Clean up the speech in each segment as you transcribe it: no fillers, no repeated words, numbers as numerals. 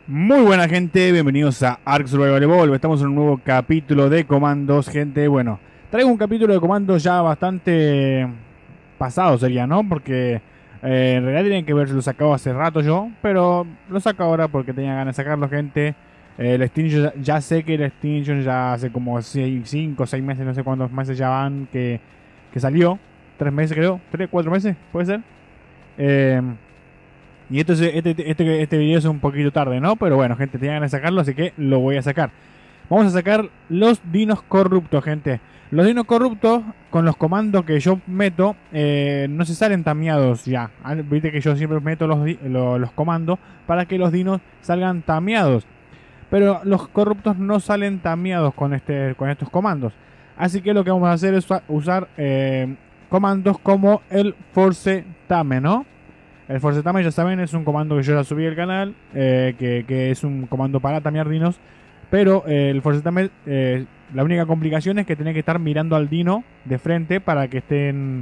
Muy buena gente, bienvenidos a Ark Survival Evolved. Estamos en un nuevo capítulo de comandos, gente. Bueno, traigo un capítulo de comandos ya bastante pasado sería, ¿no? Porque en realidad tienen que ver si lo sacaba hace rato yo, pero lo saco ahora porque tenía ganas de sacarlo, gente. El Extinction, ya sé que el Extinction ya hace como 5 o 6 meses, no sé cuántos meses ya van que salió. 3 meses creo, 3, 4 meses, puede ser. Y este video es un poquito tarde, ¿no? Pero bueno, gente, tenía ganas de sacarlo, así que lo voy a sacar. Vamos a sacar los dinos corruptos, gente. Los dinos corruptos, con los comandos que yo meto, no se salen tameados ya. Viste que yo siempre meto los comandos para que los dinos salgan tameados. Pero los corruptos no salen tameados con estos comandos. Así que lo que vamos a hacer es usar comandos como el force tame, ¿no? El force tame, ya saben, es un comando que yo ya subí al canal, que es un comando para tamear dinos. Pero el force tame, la única complicación es que tenés que estar mirando al dino de frente para que estén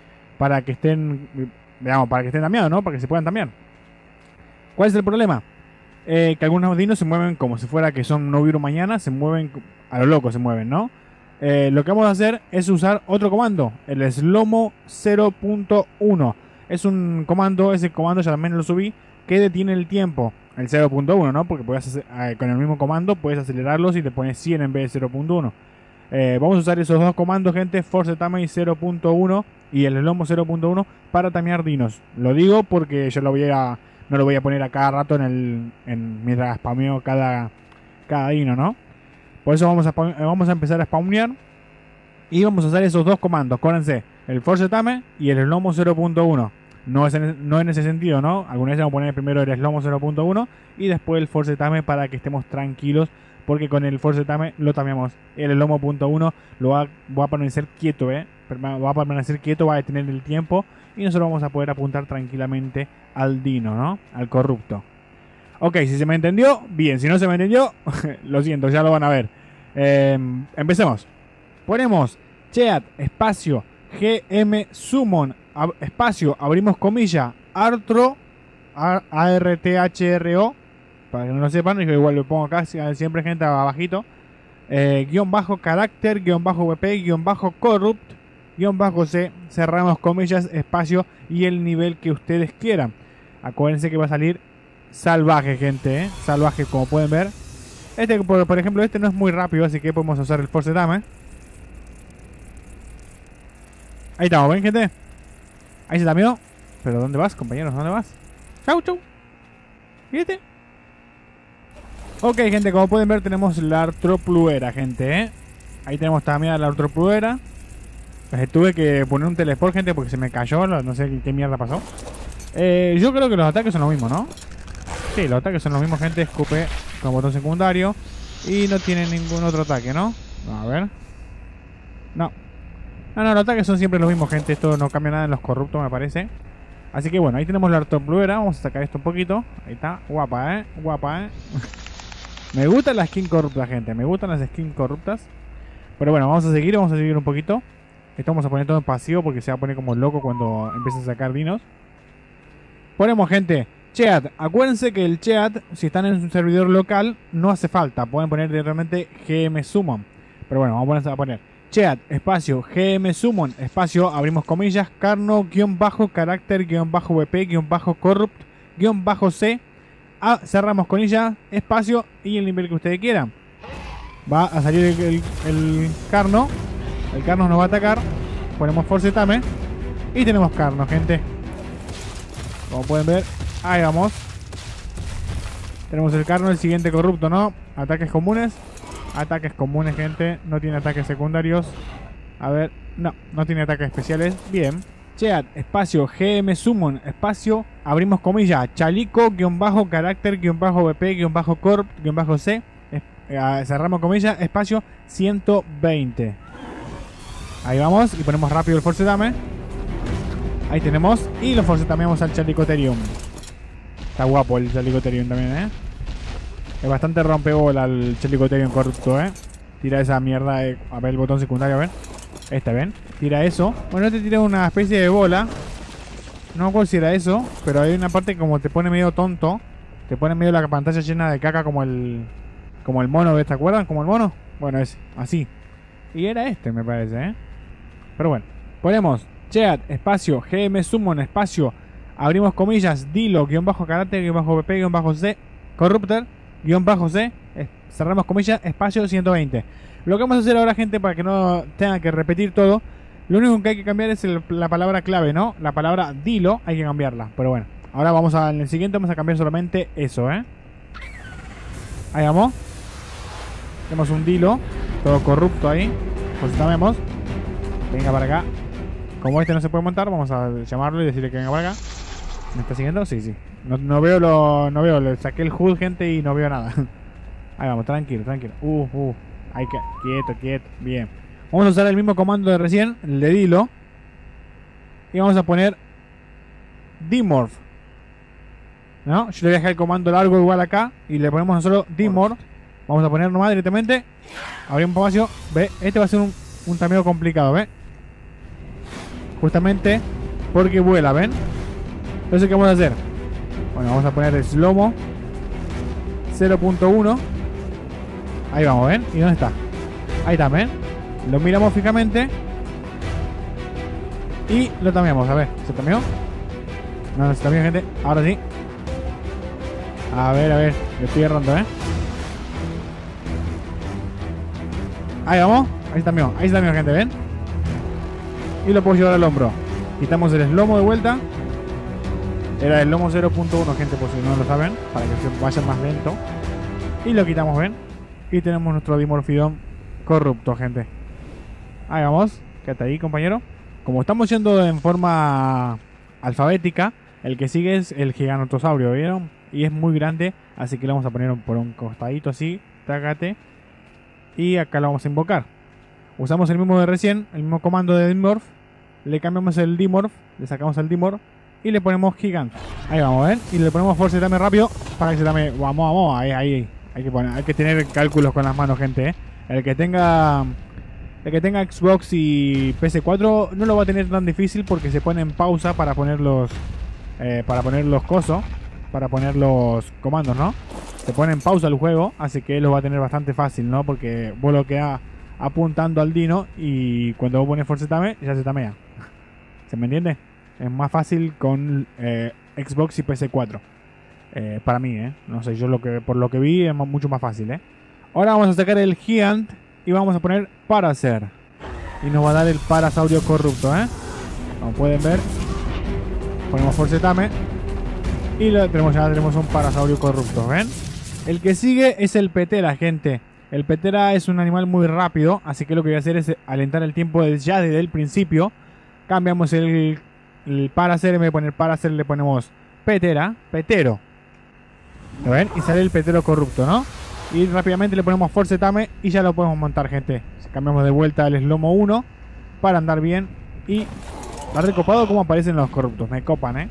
tameados, ¿no? Para que se puedan tamear. ¿Cuál es el problema? Que algunos dinos se mueven como si fuera que son no vieron mañana, se mueven a lo loco, se mueven, ¿no? Lo que vamos a hacer es usar otro comando, el Slomo 0.1. Es un comando, ese comando ya también lo subí, que detiene el tiempo, el 0.1, ¿no? Porque con el mismo comando puedes acelerarlo si te pones 100 en vez de 0.1. Vamos a usar esos dos comandos, gente, Force Tame 0.1 y el Slomo 0.1 para tamear dinos. Lo digo porque yo no lo voy a poner a cada rato mientras spameo cada dino, ¿no? Por eso vamos a empezar a spawnear y vamos a usar esos dos comandos. Acuérdense, el Force Tame y el Slomo 0.1. No en ese sentido, ¿no? Alguna vez vamos a poner primero el Slomo 0.1 y después el Force Tame para que estemos tranquilos. Porque con el Force Tame lo tameamos. El Slomo 1.1 lo va a permanecer quieto, va a permanecer quieto, va a detener el tiempo. Y nosotros vamos a poder apuntar tranquilamente al dino, ¿no? Al corrupto. Ok, si se me entendió, bien. Si no se me entendió, lo siento, ya lo van a ver. Empecemos. Ponemos Cheat, espacio, GM Summon, espacio, abrimos comilla, Artro, ARTHRO, para que no lo sepan, igual lo pongo acá siempre, gente, abajito. Guión bajo carácter, guión bajo VP, guión bajo corrupt, guión bajo C, cerramos comillas, espacio y el nivel que ustedes quieran. Acuérdense que va a salir salvaje, gente, salvaje, como pueden ver. Por ejemplo, este no es muy rápido, así que podemos usar el Force Tame. Ahí estamos, ¿ven, gente? Ahí se tameó. ¿Pero dónde vas, compañeros? ¿Dónde vas? Chau, chau. Fíjate. Ok, gente, como pueden ver tenemos la Artropluera, gente, Ahí tenemos tameada la Artropluera. Tuve que poner un teleport, gente, porque se me cayó. No sé qué mierda pasó. Yo creo que los ataques son los mismos, ¿no? Sí, los ataques son los mismos, gente. Escupe con botón secundario. Y no tiene ningún otro ataque, ¿no? A ver. No, los ataques son siempre los mismos, gente. Esto no cambia nada en los corruptos, me parece. Así que bueno, ahí tenemos la Artropluera. Vamos a sacar esto un poquito. Ahí está, guapa, guapa, Me gusta la skin corrupta, gente. Me gustan las skins corruptas. Pero bueno, vamos a seguir un poquito. Esto vamos a poner todo en pasivo porque se va a poner como loco cuando empiece a sacar dinos. Ponemos, gente, Cheat. Acuérdense que el Cheat, si están en un servidor local, no hace falta. Pueden poner directamente GM Summon. Pero bueno, vamos a poner Cheat, espacio, GM Summon, espacio, abrimos comillas, Carno, guión bajo, carácter, guión bajo VP, guión bajo corrupt, guión bajo C. Cerramos comillas, espacio y el nivel que ustedes quieran. Va a salir el Carno. El Carno nos va a atacar. Ponemos Force Tame. Y tenemos Carno, gente. Como pueden ver, ahí vamos. Tenemos el Carno, el siguiente corrupto, ¿no? Ataques comunes. Ataques comunes, gente. No tiene ataques secundarios. A ver, no tiene ataques especiales. Bien. Cheat, espacio, GM Summon, espacio, abrimos comillas, Chalico, guión bajo, carácter, guión bajo VP, guión bajo corp, guión bajo C. Cerramos comillas, espacio, 120. Ahí vamos y ponemos rápido el Force Tame. Ahí tenemos. Y lo Force Tameamos al Chalicotherium. Está guapo el Chalicotherium también, Es bastante rompebola el Chalicotherium corrupto, Tira esa mierda. A ver el botón secundario, a ver. ¿Ven? Tira eso. Bueno, te tira una especie de bola. No me acuerdo si era eso, pero hay una parte como te pone medio tonto. Te pone en medio de la pantalla llena de caca como el mono, ¿ves? ¿Te acuerdan? Como el mono. Bueno, es así. Y era este, me parece, ¿eh? Pero bueno. Ponemos chat, espacio, GM Summon, espacio. Abrimos comillas, Dilo, guión bajo carácter, guión bajo PP, guión bajo C. Corruptor, guión bajo C. Cerramos comillas, espacio 120. Lo que vamos a hacer ahora, gente, para que no tenga que repetir todo. Lo único que hay que cambiar es la palabra clave, ¿no? La palabra Dilo hay que cambiarla. Pero bueno. Ahora en el siguiente vamos a cambiar solamente eso, ¿eh? Ahí vamos. Tenemos un Dilo. Todo corrupto ahí. Pues vemos. Venga para acá. Como este no se puede montar, vamos a llamarlo y decirle que venga para acá. ¿Me está siguiendo? Sí, sí. No veo. Le saqué el HUD, gente, y no veo nada. Ahí vamos, tranquilo. Ahí quieto. Bien. Vamos a usar el mismo comando de recién, el de Dilo. Y vamos a poner Dimorph. ¿No? Yo le voy a dejar el comando largo igual acá. Y le ponemos solo Dimorph. Vamos a poner nomás directamente. Abrimos un espacio. Ve, este va a ser un tameo complicado, ¿ve? Justamente porque vuela, ¿ven? Entonces, ¿qué vamos a hacer? Bueno, vamos a poner el slomo 0.1. Ahí vamos, ¿ven? ¿Y dónde está? Ahí está, ¿ven? Lo miramos fijamente y lo tameamos. A ver, ¿se tameó? No se tameó, gente. Ahora sí. A ver, lo estoy errando, ¿eh? Ahí vamos. Ahí se tameó, gente, ¿ven? Y lo puedo llevar al hombro. Quitamos el slomo de vuelta. Era el lomo 0.1, gente, por si no lo saben, para que se vaya más lento. Y lo quitamos, ¿ven? Y tenemos nuestro Dimorphidon corrupto, gente. Ahí vamos. Quédate ahí, compañero. Como estamos yendo en forma alfabética, el que sigue es el Gigantosaurio, ¿vieron? Y es muy grande, así que lo vamos a poner por un costadito así. Trágate. Y acá lo vamos a invocar. Usamos el mismo de recién, el mismo comando de Dimorph. Le cambiamos el Dimorph, le sacamos el Dimorph y le ponemos Gigant. Ahí vamos, ¿ven? Y le ponemos Force Tame rápido para que se tame. Vamos, ahí. Hay que tener cálculos con las manos, gente, ¿eh? El que tenga Xbox y PS4 no lo va a tener tan difícil porque se pone en pausa para poner los comandos, ¿no? Se pone en pausa el juego, así que lo va a tener bastante fácil, ¿no? Porque vos lo quedás apuntando al dino y cuando vos pones Force Tame ya se tamea. ¿Se me entiende? Es más fácil con Xbox y PS4. Para mí, no sé, por lo que vi es mucho más fácil, Ahora vamos a sacar el Giant y vamos a poner Paracer. Y nos va a dar el Parasaurio corrupto, Como pueden ver, ponemos Force Tame y ya tenemos un Parasaurio corrupto, ¿ven? El que sigue es el Petera, gente. El Petera es un animal muy rápido, así que lo que voy a hacer es alentar el tiempo ya desde el principio. Cambiamos el Paracer, en vez de poner Paracer le ponemos Petero. ¿Lo ven? Y sale el Petero corrupto, ¿no? Y rápidamente le ponemos Force Tame y ya lo podemos montar, gente. Cambiamos de vuelta al Slomo 1 para andar bien. Y está recopado como aparecen los corruptos. Me copan,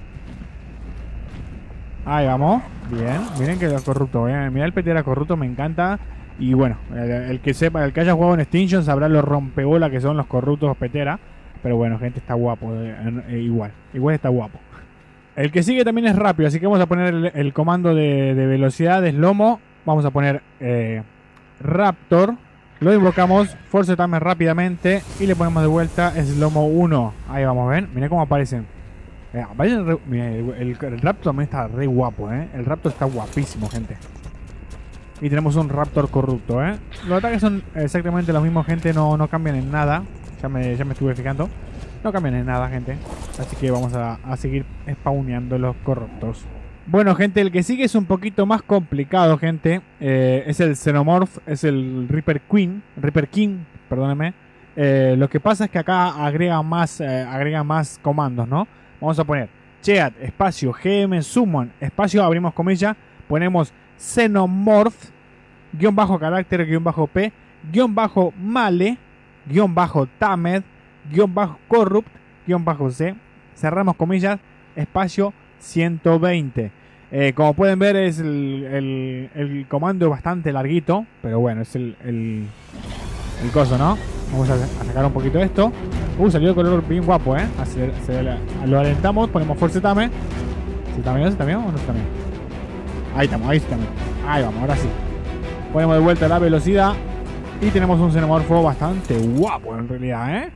Ahí vamos. Bien. Miren que los corruptos. Mirá el Petera corrupto, me encanta. Y bueno, el que haya jugado en Extinction sabrá los rompebola que son los corruptos Petera. Pero bueno, gente, está guapo. Igual está guapo. El que sigue también es rápido, así que vamos a poner el comando de velocidad de Slomo. Vamos a poner Raptor. Lo invocamos, Force Tame rápidamente y le ponemos de vuelta Slomo 1. Ahí vamos, ¿ven? Mirá cómo aparecen. Mirá, el Raptor también está re guapo, El Raptor está guapísimo, gente. Y tenemos un Raptor corrupto, Los ataques son exactamente los mismos, gente. No cambian en nada. Ya me estuve fijando. No cambian en nada, gente. Así que vamos a seguir spawneando los corruptos. Bueno, gente, el que sigue es un poquito más complicado, gente. Es el Xenomorph, es el Reaper King, perdónenme. Lo que pasa es que acá agrega más comandos, ¿no? Vamos a poner Cheat, espacio, GM Summon, espacio, abrimos comillas, ponemos Xenomorph, guión bajo carácter, guión bajo P, guión bajo Male, guión bajo Tamed, guión bajo Corrupt, guión bajo C, cerramos comillas, espacio 120. Como pueden ver es el comando es bastante larguito, pero bueno, es el coso, ¿no? Vamos a sacar un poquito de esto. Salió el color bien guapo, lo alentamos, ponemos Force Tame. ¿Se tameó o no se tameó? Ahí estamos, ahí estamos. Ahí vamos, ahora sí. Ponemos de vuelta la velocidad. Y tenemos un xenomorfo bastante guapo en realidad, ¿eh?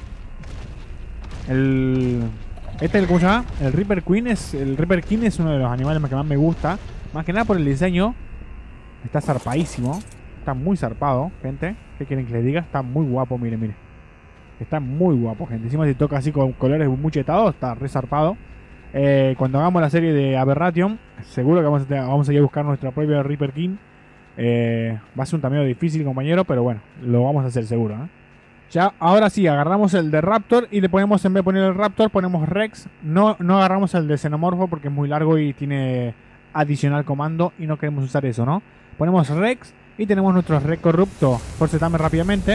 ¿Cómo se llama? El Reaper King es uno de los animales que más me gusta. Más que nada por el diseño. Está zarpadísimo. Está muy zarpado, gente. ¿Qué quieren que les diga? Está muy guapo, miren, miren. Está muy guapo, gente. Encima si toca así con colores muy chetados, está re zarpado. Cuando hagamos la serie de Aberration, seguro que vamos a ir a buscar nuestra propia Reaper King. Va a ser un tamaño difícil, compañero, pero bueno, lo vamos a hacer seguro, ¿eh? Ya, ahora sí, agarramos el de Raptor y le ponemos, en vez de poner el Raptor, ponemos Rex. No agarramos el de Xenomorfo porque es muy largo y tiene adicional comando y no queremos usar eso, ¿no? Ponemos Rex y tenemos nuestro Rex corrupto. Forcetame rápidamente.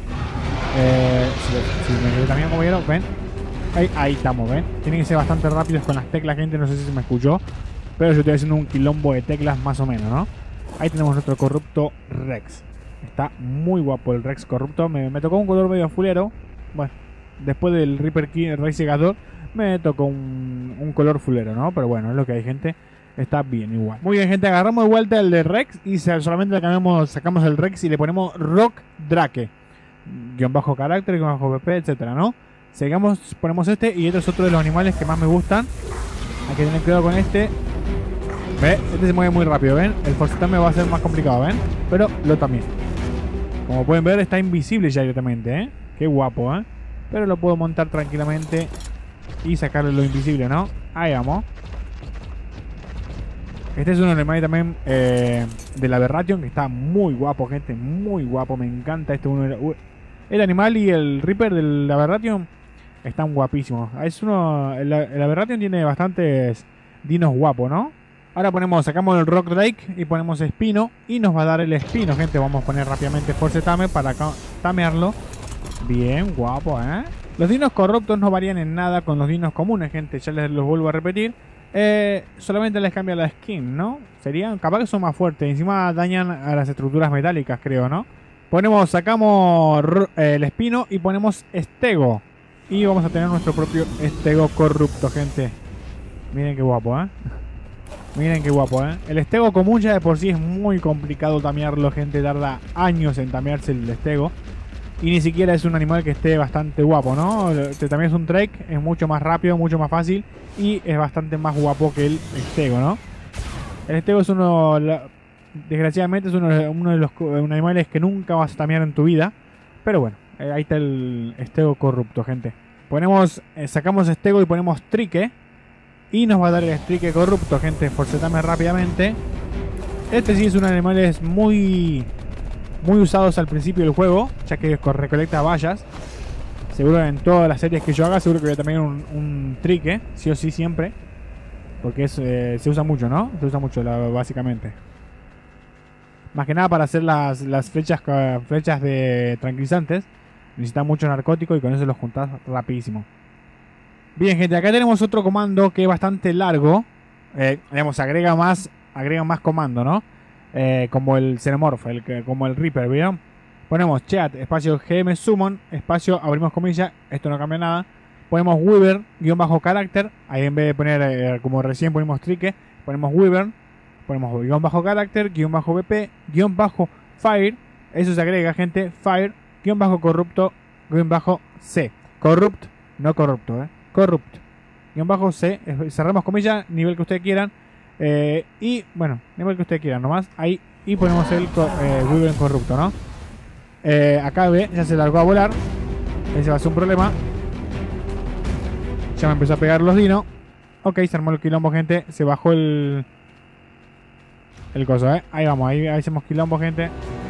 Si me quedé también, compañero, ven. Ahí estamos, ven. Tienen que ser bastante rápidos con las teclas, gente. No sé si se me escuchó, pero yo estoy haciendo un quilombo de teclas más o menos, ¿no? Ahí tenemos nuestro corrupto Rex. Está muy guapo el Rex corrupto. Me tocó un color medio fulero. Bueno, después del Reaper King, el Rex Segador, me tocó un color fulero, ¿no? Pero bueno, es lo que hay, gente. Está bien igual. Muy bien, gente. Agarramos de vuelta el de Rex y solamente sacamos el Rex y le ponemos Rock Drake. Guión bajo carácter, guión bajo PP, etcétera, ¿no? Seguimos, ponemos este y este es otro de los animales que más me gustan. Hay que tener cuidado con este. ¿Ve? Este se mueve muy rápido, ¿ven? El forcetame va a ser más complicado, ¿ven? Pero lo también. Como pueden ver, está invisible ya directamente, ¿eh? Qué guapo, ¿eh? Pero lo puedo montar tranquilamente y sacarle lo invisible, ¿no? Ahí vamos. Este es un animal también de la Aberration que está muy guapo, gente. Muy guapo, me encanta este uno. El animal y el Reaper de la Aberration están guapísimos. El Aberration tiene bastantes dinos guapos, ¿no? Ahora sacamos el Rock Drake y ponemos Espino. Y nos va a dar el Espino, gente. Vamos a poner rápidamente Forcetame para tamearlo. Bien, guapo, ¿eh? Los dinos corruptos no varían en nada con los dinos comunes, gente. Ya les los vuelvo a repetir. Solamente les cambia la skin, ¿no? Capaz que son más fuertes. Encima dañan a las estructuras metálicas, creo, ¿no? Sacamos el Espino y ponemos Estego. Y vamos a tener nuestro propio Estego corrupto, gente. Miren qué guapo, ¿eh? Miren qué guapo, ¿eh? El Estego común ya de por sí es muy complicado tamearlo, gente. Tarda años en tamearse el Estego. Y ni siquiera es un animal que esté bastante guapo, ¿no? También es un Drake, es mucho más rápido, mucho más fácil. Y es bastante más guapo que el Estego, ¿no? El Estego es desgraciadamente es uno de los animales que nunca vas a tamear en tu vida. Pero bueno, ahí está el Estego corrupto, gente. Sacamos Estego y ponemos Trique. Y nos va a dar el Trique corrupto, gente. Forcetame rápidamente. Este sí es un animal muy usados al principio del juego, ya que recolecta bayas. Seguro en todas las series que yo haga, seguro que voy a tener un Trique, sí o sí siempre. Porque se usa mucho, ¿no? Se usa mucho básicamente. Más que nada para hacer las flechas de tranquilizantes. Necesita mucho narcótico y con eso los juntás rapidísimo. Bien, gente, acá tenemos otro comando que es bastante largo. Digamos, agrega más comando, ¿no? Como el Xenomorph, como el Reaper, ¿vieron? Ponemos chat, espacio GM Summon, espacio, abrimos comillas, esto no cambia nada. Ponemos Weaver, guión bajo carácter, ahí en vez de poner, como recién ponemos Trique, ponemos Weaver, ponemos guión bajo carácter, guión bajo BP, guión bajo Fire, eso se agrega, gente, Fire, guión bajo corrupto, guión bajo C. Corrupt, no corrupto, Corrupt, guión bajo C, cerramos comillas, nivel que ustedes quieran. Y bueno, nivel que ustedes quieran nomás. Ahí. Y ponemos el Weaver corrupto, ¿no? Acá ve, ya se largó a volar. Ese va a ser un problema. Ya me empezó a pegar los dinos. Ok, se armó el quilombo, gente. Se bajó el coso, Ahí vamos, ahí hacemos quilombo, gente.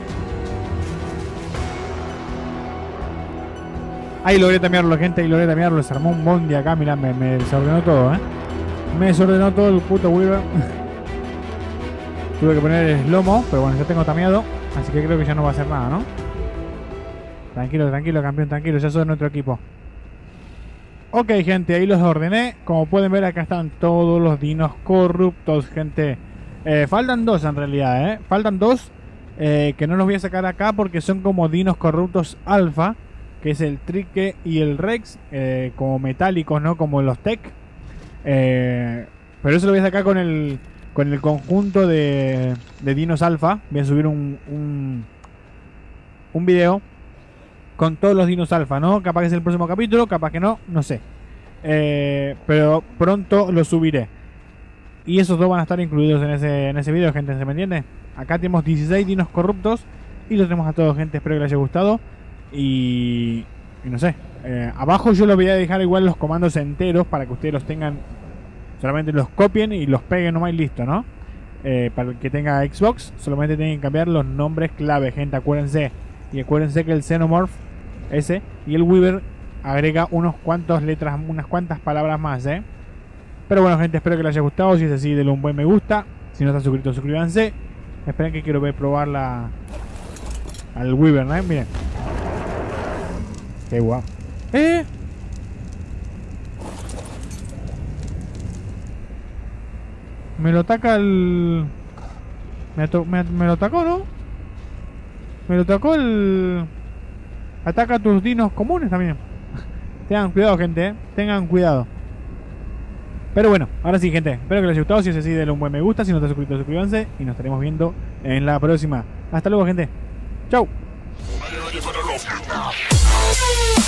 Ahí logré tamearlo, gente. Ahí logré tamearlo. Se armó un bondi acá. Mirá, me desordenó todo, Me desordenó todo el puto Weaver. Tuve que poner el slow-mo, pero bueno, ya tengo tameado. Así que creo que ya no va a hacer nada, ¿no? Tranquilo, tranquilo, campeón, tranquilo. Ya soy nuestro equipo. Ok, gente, ahí los ordené. Como pueden ver, acá están todos los dinos corruptos, gente. Faltan dos en realidad, Faltan dos que no los voy a sacar acá porque son como dinos corruptos alfa. Que es el Trique y el Rex. Como metálicos, ¿no? Como los Tech. Pero eso lo voy a sacar con con el conjunto de dinos alfa. Voy a subir un video con todos los dinos alfa, ¿no? Capaz que es el próximo capítulo, capaz que no, no sé. Pero pronto lo subiré. Y esos dos van a estar incluidos en ese video, gente, ¿se me entiende? Acá tenemos 16 dinos corruptos y los tenemos a todos, gente. Espero que les haya gustado. Y no sé. Abajo yo los voy a dejar igual los comandos enteros para que ustedes los tengan. Solamente los copien y los peguen nomás y listo, ¿no? Para el que tenga Xbox, solamente tienen que cambiar los nombres clave, gente, acuérdense. Y acuérdense que el Xenomorph ese y el Weaver agrega unas cuantas letras, unas cuantas palabras más, Pero bueno, gente, espero que les haya gustado. Si es así, denle un buen me gusta. Si no están suscritos, suscríbanse. Esperen que quiero ver probar al Weaver, ¿no? Miren. Qué guapo. Me lo ataca el... Me lo atacó, ¿no? Me lo atacó el... Ataca a tus dinos comunes también. Tengan cuidado, gente, tengan cuidado. Pero bueno, ahora sí, gente, espero que les haya gustado. Si es así, denle un buen me gusta. Si no están suscritos, suscríbanse. Y nos estaremos viendo en la próxima. Hasta luego, gente. Chau.